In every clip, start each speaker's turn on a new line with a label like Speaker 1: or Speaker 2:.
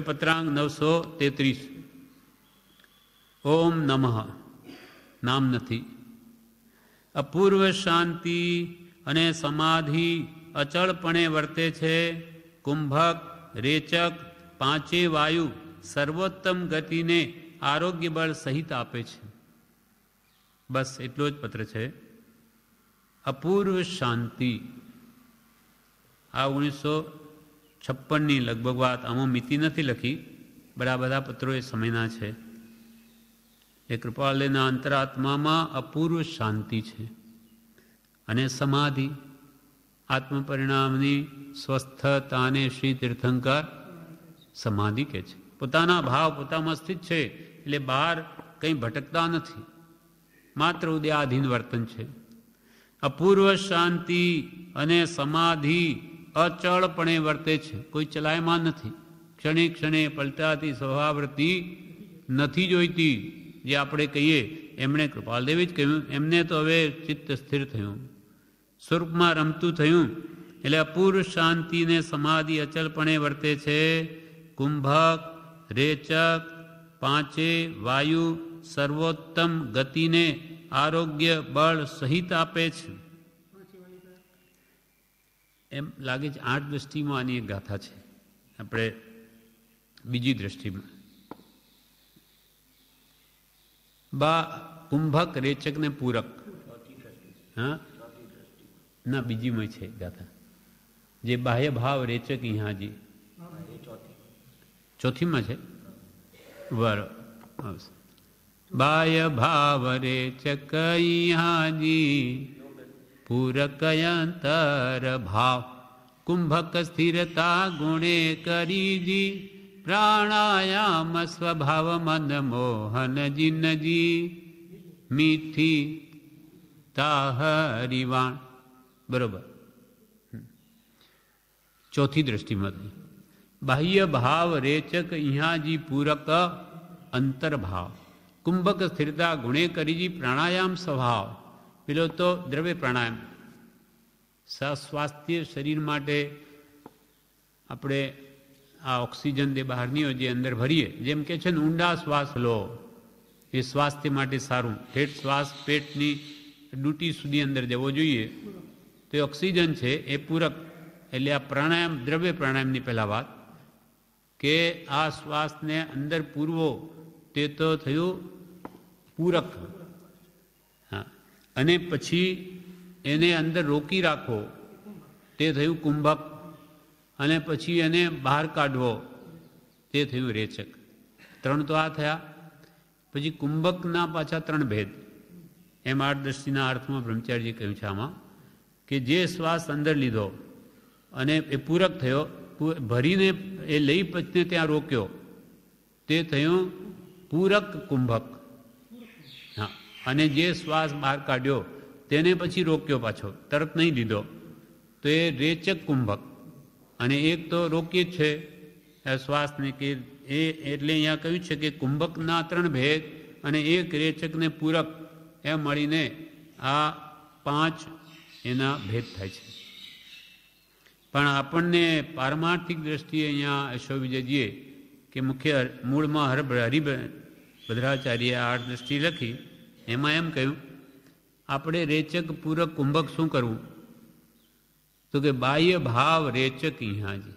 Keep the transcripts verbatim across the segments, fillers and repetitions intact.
Speaker 1: પત્રાંગ નવસો તેત્રીસ. ઓમ નમઃ નામ નથી. અપૂર્વ શાંતિ અને સમાધિ અચળપણે વર્તે છે. કુંભક રેચક પાંચે વાયુ સર્વોત્તમ ગતિને આરોગ્ય બળ સહિત આપે છે. બસ એટલો જ પત્ર છે. અપૂર્વ શાંતિ આ ઓગણીસો છપ્પનની લગભગ વાત, આમાં મિતિ નથી લખી, બડા બધા પત્રો એ સમયના છે. એ કૃપાલયના અંતરાત્મામાં અપૂર્વ શાંતિ છે અને સમાધિ આત્મપરિણામની સ્વસ્થતાને શ્રી તીર્થંકર સમાધિ કહે છે. પોતાના ભાવ પોતામાં સ્થિત છે એટલે બહાર કંઈ ભટકતા નથી, માત્ર ઉદયાધીન વર્તન છે. અપૂર્વ શાંતિ અને સમાધિ અચળપણે વર્તે છે, કોઈ ચલાયમાન નથી, ક્ષણે ક્ષણે પલટાતી સ્વભાવવૃત્તિ નથી જોઈતી. જે આપણે કહીએ એમણે કૃપાલદેવી જ કહ્યું, એમને તો હવે ચિત્ત સ્થિર થયું, સ્વરૂપમાં રમતું થયું. એટલે અપૂર્વ શાંતિ ને સમાધિ અચલપણે વર્તે છે. કુંભક રેચક પાંચે વાયુ સર્વોત્તમ ગતિને આરોગ્ય બળ સહિત આપે છે. એમ લાગે છે આઠ દ્રષ્ટિમાં આની એક ગાથા છે. આપણે બીજી દ્રષ્ટિમાં બા કુંભક રેચક ને પૂરક, હા ના બીજીમાં છે ગાથા, જે બાહ્ય ભાવ રેચક અહીંયાજી ચોથીમાં છે. બરાબર. બાહ્ય ભાવ રેચક અહીંયાજી પૂરક અંતર ભાવ કુંભક સ્થિરતા ગુણે કરીજી પ્રાણાયામ સ્વભાવ મન મોહન જીનજી મીઠી તાહરિવાણ. બરોબર. ચોથી દ્રષ્ટિમાં બાહ્ય ભાવ રેચક અહીંયાજી પૂરક અંતરભાવ કુંભક સ્થિરતા ગુણે કરીજી પ્રાણાયામ સ્વભાવ. પેલો તો દ્રવ્ય પ્રાણાયામ, સ્વાસ્થ્ય શરીર માટે આપણે આ ઓક્સિજન જે બહારની હોય જે અંદર ભરીએ, જેમ કે છે ને ઊંડા શ્વાસ લો એ સ્વાસ્થ્ય માટે સારું. ઠેઠ શ્વાસ પેટની ડૂટી સુધી અંદર જવો જોઈએ, તો એ ઓક્સિજન છે એ પૂરક. એટલે આ પ્રાણાયામ દ્રવ્ય પ્રાણાયામની પહેલાં વાત કે આ શ્વાસને અંદર પૂરવો તે તો થયું પૂરક. હા, અને પછી એને અંદર રોકી રાખવો તે થયું કુંભક, અને પછી એને બહાર કાઢવો તે થયું રેચક. ત્રણ તો આ થયા. પછી કુંભકના પાછા ત્રણ ભેદ. એમ આઠ દ્રષ્ટિના અર્થમાં બ્રહ્મચારીજી કહ્યું છે આમાં કે જે શ્વાસ અંદર લીધો અને એ પૂરક થયો, ભરીને એ લઈ પછીને ત્યાં રોક્યો તે થયું પૂરક કુંભક. હા, અને જે શ્વાસ બહાર કાઢ્યો તેને પછી રોક્યો પાછો, તરત નહીં લીધો, તો એ રેચક કુંભક. અને એક તો રોકીએ જ છે શ્વાસને કે એ, એટલે અહીંયા કહ્યું છે કે કુંભકના ત્રણ ભેદ અને એક રેચકને પૂરક એમ મળીને આ પાંચ એના ભેદ થાય છે. પણ આપણને પારમાર્થિક દ્રષ્ટિએ અહીંયા અશ્વવિજયજીએ કે મુખ્ય મૂળમાં હર હરિભદ્રાચાર્યએ આઠ દ્રષ્ટિ લખી, એમાં એમ કહ્યું આપણે રેચક પૂરક કુંભક શું કરવું, તો કે બાહ્ય ભાવ રેચક અહીંયાજી.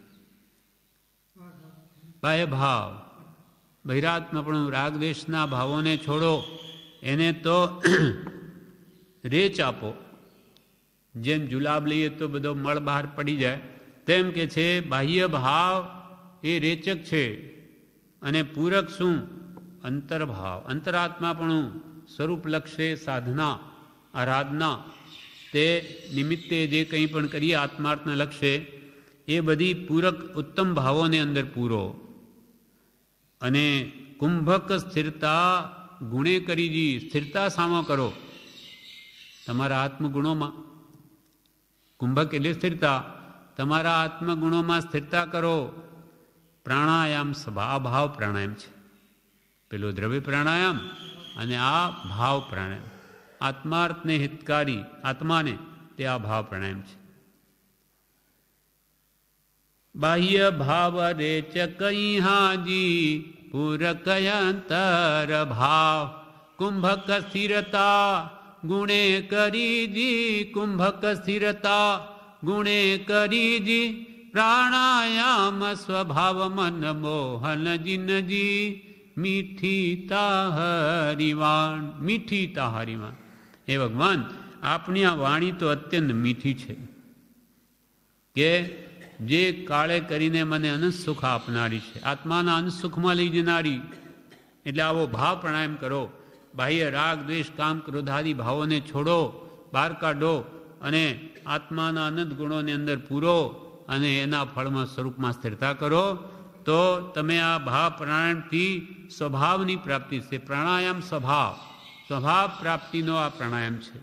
Speaker 1: બાહ્ય ભાવ બહિરાત્મા રાગદ્વેષના ભાવોને છોડો, એને તો રેચ આપો. જેમ જુલાબ લઈએ તો બધો મળ બહાર પડી જાય, તેમ કે છે બાહ્ય ભાવ એ રેચક છે અને પૂરક શું અંતરભાવ. અંતરાત્માપણું સ્વરૂપલક્ષે સાધના આરાધના તે નિમિત્તે જે કંઈ પણ કરીએ આત્માર્થના લક્ષ્ય એ બધી પૂરક ઉત્તમ ભાવોને અંદર પૂરો. અને કુંભક સ્થિરતા ગુણે કરીજી, સ્થિરતા સામો કરો તમારા આત્મગુણોમાં. કુંભક એટલે સ્થિરતા, તમારા આત્મગુણોમાં સ્થિરતા કરો. પ્રાણાયામ સભા ભાવ પ્રાણાયામ છે, પેલો દ્રવ્ય પ્રાણાયામ અને આ ભાવ પ્રાણાયામ. આત્માર્થને હિતકારી આત્માને તે આ ભાવ પ્રાણાયામ છે. બાહ્ય ભાવ રેચ કઈ હાજી પૂરકયંતર ભાવ કુંભક સ્થિરતા ગુણે કરીજી કુંભક સ્થિરતા ગુણે કરીજી પ્રાણાયામ સ્વભાવ મન મોહન જીનજી મીઠી તાહરીવાણ મીઠી તાહરીવાણ. હે ભગવાન, આપની આ વાણી તો અત્યંત મીઠી છે કે જે કાળે કરીને મને અનંત સુખ આપનારી છે, આત્માના અનંત સુખમાં લઈ જનારી. એટલે આવો ભાવ પ્રાણાયામ કરો. બાહ્ય રાગ દ્વેષ કામ ક્રોધાદી ભાવોને છોડો, બહાર કાઢો અને આત્માના અનંત ગુણોને અંદર પૂરો અને એના ફળમાં સ્વરૂપમાં સ્થિરતા કરો. તો તમે આ ભાવ પ્રાણાયામથી સ્વભાવની પ્રાપ્તિ છે. પ્રાણાયામ સ્વભાવ સ્વભાવ પ્રાપ્તિનો આ પ્રાણાયામ છે.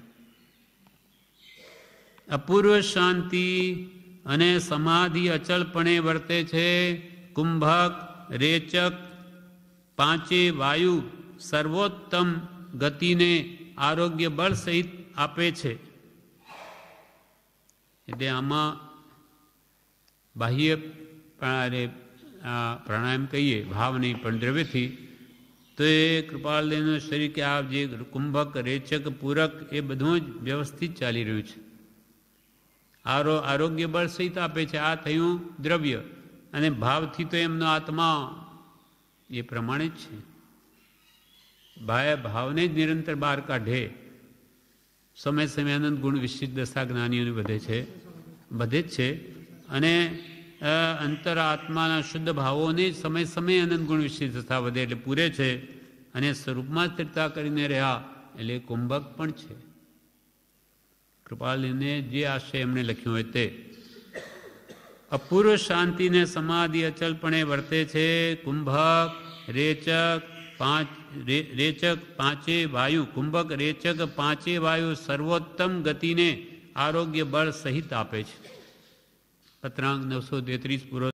Speaker 1: અપૂર્વ શાંતિ અને સમાધિ અચળપણે વર્તે છે. કુંભક રેચક પાંચે વાયુ સર્વોત્તમ ગતિને આરોગ્ય બળ સહિત આપે છે. એટલે આમાં બાહ્ય પ્રાણાયામ કહીએ, ભાવ નહીં પણ દ્રવ્યથી, તો એ કૃપાલદેવનું શરીર કે આ જે કુંભક રેચક પૂરક એ બધું જ વ્યવસ્થિત ચાલી રહ્યું છે. આરો આરોગ્ય બળ સહિત આપે છે. આ થયું દ્રવ્ય. અને ભાવથી તો એમનો આત્મા એ પ્રમાણે જ છે. ભાય ભાવને જ નિરંતર બહાર કાઢે. સમય સમય અનંત ગુણ વિશિષ્ટ દશા જ્ઞાનીઓને વધે છે, વધે જ છે. અને અંતર આત્માના શુદ્ધ ભાવોને સમય સમય અનંત ગુણ વિશિષ્ટ દશા વધે એટલે પૂરે છે. અને સ્વરૂપમાં સ્થિરતા કરીને રહ્યા એટલે કુંભક પણ છે. કૃપાલીને જે આશય એમણે લખ્યું હોય તે. અપૂર્વ શાંતિને સમાધિ અચલપણે વર્તે છે. કુંભક રેચક પાંચ રેચક પાંચે વાયુ કુંભક રેચક પાંચે વાયુ સર્વોત્તમ ગતિને આરોગ્ય બળ સહિત આપે છે. પત્રાંક નવસો તેત્રીસ પૂરો.